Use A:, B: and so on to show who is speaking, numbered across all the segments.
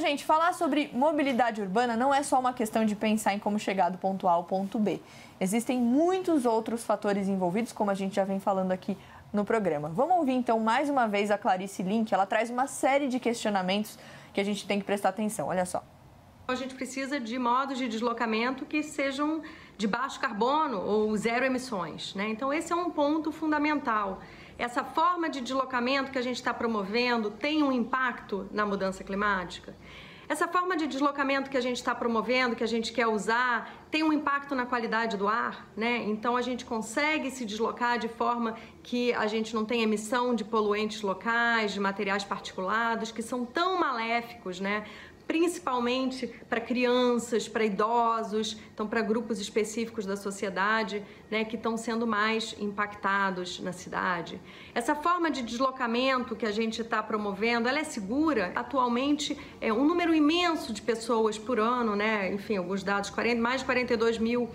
A: gente, falar sobre mobilidade urbana não é só uma questão de pensar em como chegar do ponto A ao ponto B. Existem muitos outros fatores envolvidos, como a gente já vem falando aqui no programa. Vamos ouvir, então, mais uma vez a Clarice Link. Ela traz uma série de questionamentos que a gente tem que prestar atenção. Olha só.
B: A gente precisa de modos de deslocamento que sejam de baixo carbono ou zero emissões, né? Então, esse é um ponto fundamental. Essa forma de deslocamento que a gente está promovendo tem um impacto na mudança climática? Essa forma de deslocamento que a gente está promovendo, que a gente quer usar, tem um impacto na qualidade do ar, né? Então a gente consegue se deslocar de forma que a gente não tem emissão de poluentes locais, de materiais particulados, que são tão maléficos, né? Principalmente para crianças, para idosos, então para grupos específicos da sociedade, né, que estão sendo mais impactados na cidade. Essa forma de deslocamento que a gente está promovendo, ela é segura? Atualmente, é um número imenso de pessoas por ano, né, enfim, alguns dados, mais de 42 mil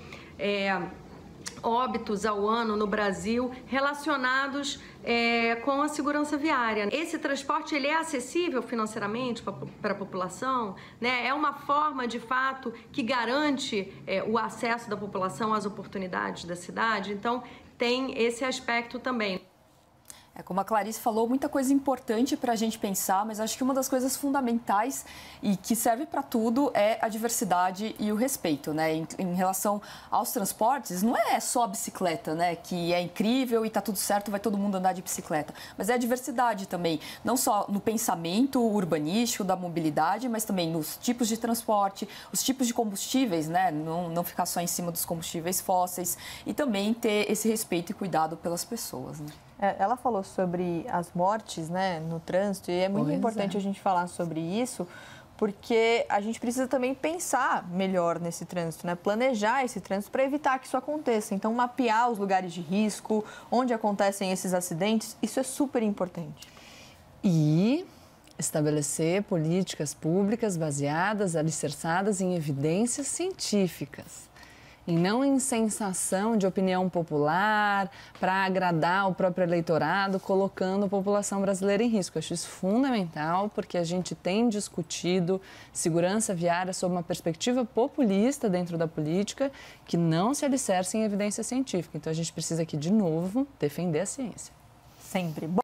B: óbitos ao ano no Brasil relacionados com a segurança viária. Esse transporte ele é acessível financeiramente para a população, né? É uma forma de fato que garante o acesso da população às oportunidades da cidade. Então tem esse aspecto também.
C: Como a Clarice falou, muita coisa importante para a gente pensar, mas acho que uma das coisas fundamentais e que serve para tudo é a diversidade e o respeito, né? Em relação aos transportes, não é só a bicicleta, né? Que é incrível e está tudo certo, vai todo mundo andar de bicicleta. Mas é a diversidade também, não só no pensamento urbanístico da mobilidade, mas também nos tipos de transporte, os tipos de combustíveis, né? Não ficar só em cima dos combustíveis fósseis e também ter esse respeito e cuidado pelas pessoas, né?
A: Ela falou sobre as mortes, né, no trânsito, e é muito importante a gente falar sobre isso, porque a gente precisa também pensar melhor nesse trânsito, né? Planejar esse trânsito para evitar que isso aconteça. Então, mapear os lugares de risco, onde acontecem esses acidentes, isso é super importante.
D: E estabelecer políticas públicas baseadas, alicerçadas em evidências científicas. E não em sensação de opinião popular, para agradar o próprio eleitorado, colocando a população brasileira em risco. Eu acho isso fundamental, porque a gente tem discutido segurança viária sob uma perspectiva populista dentro da política, que não se alicerce em evidência científica. Então, a gente precisa aqui, de novo, defender a ciência.
A: Sempre.